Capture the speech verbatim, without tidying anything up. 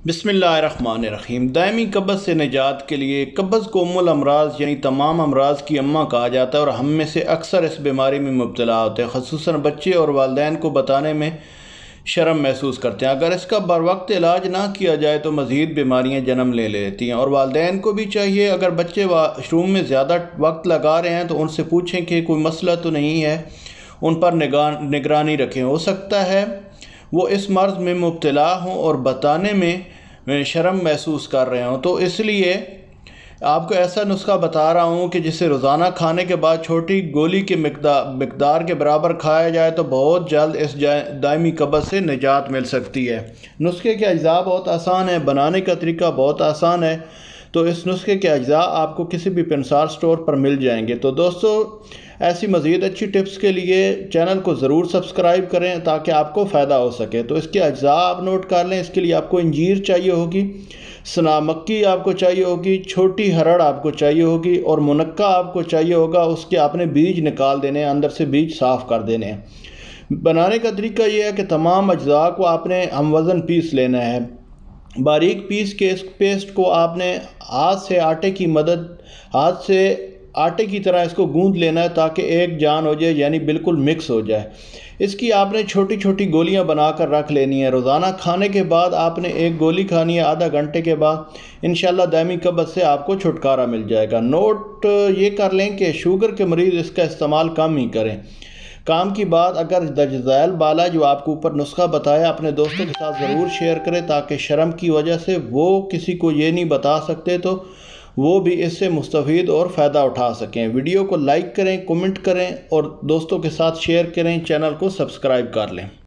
بسم اللہ الرحمن الرحیم۔ دائمی قبض سے نجات کے لیے قبض کو ام الامراض یعنی تمام امراض کی اماں کہا جاتا ہے اور ہم میں سے اکثر اس بیماری میں مبتلا ہوتے ہیں، خصوصاً بچے اور والدین کو بتانے میں شرم محسوس کرتے ہیں۔ اگر اس کا بر وقت علاج نہ کیا جائے تو مزید بیماریاں جنم لے لیتی ہیں، اور والدین کو بھی چاہیے اگر بچے واش روم میں زیادہ وقت لگا رہے ہیں تو ان سے پوچھیں کہ کوئی مسئلہ تو نہیں ہے، ان پر نگرانی رکھیں۔ ہو سکتا ہے وہ اس مرض میں مبتلا ہوں اور بتانے میں شرم محسوس کر رہے ہوں، تو اس لیے آپ کو ایسا نسخہ بتا رہا ہوں کہ جسے روزانہ کھانے کے بعد چھوٹی گولی کے مقدار کے برابر کھایا جائے تو بہت جلد اس دائمی قبض سے نجات مل سکتی ہے۔ نسخے کے اجزاء بہت آسان ہیں، بنانے کا طریقہ بہت آسان ہے، تو اس نسخے کے اجزاء آپ کو کسی بھی پنسار سٹور پر مل جائیں گے۔ تو دوستو، ایسی مزید اچھی ٹپس کے لیے چینل کو ضرور سبسکرائب کریں تاکہ آپ کو فائدہ ہو سکے۔ تو اس کے اجزاء آپ نوٹ کر لیں۔ اس کے لیے آپ کو انجیر چاہیے ہوگی، سنا مکی آپ کو چاہیے ہوگی، چھوٹی ہرڑ آپ کو چاہیے ہوگی، اور منقع آپ کو چاہیے ہوگا۔ اس کے آپ نے بیج نکال دینے ہیں، اندر سے بیج صاف کر دینے ہیں۔ بنانے کا طریقہ یہ ہے کہ تمام اجزاء کو آپ نے ہم وزن پیس لینا ہے۔ باریک پیس کے اس پیسٹ کو آپ نے ہاتھ سے آٹے کی مدد ہاتھ سے آٹے کی طرح اس کو گوندھ لینا ہے تاکہ ایک جان ہو جائے، یعنی بالکل مکس ہو جائے۔ اس کی آپ نے چھوٹی چھوٹی گولیاں بنا کر رکھ لینی ہیں۔ روزانہ کھانے کے بعد آپ نے ایک گولی کھانی ہے، آدھا گھنٹے کے بعد انشاءاللہ دائمی قبض سے آپ کو چھٹکارا مل جائے گا۔ نوٹ یہ کر لیں کہ شوگر کے مریض اس کا استعمال کم ہی کریں۔ کام کی بات، اگر درج ذیل بالا جو آپ کو اوپر نسخہ بتایا اپنے دوستوں کے ساتھ ضرور شیئر کریں تاکہ شرم کی وجہ سے وہ کسی کو یہ نہیں بتا سکتے تو وہ بھی اس سے مستفید اور فائدہ اٹھا سکیں۔ ویڈیو کو لائک کریں، کمنٹ کریں اور دوستوں کے ساتھ شیئر کریں، چینل کو سبسکرائب کر لیں۔